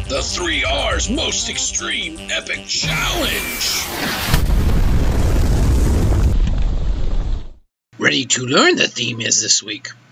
The 3R's Most Extreme Epic Challenge! Ready to learn the theme is this week.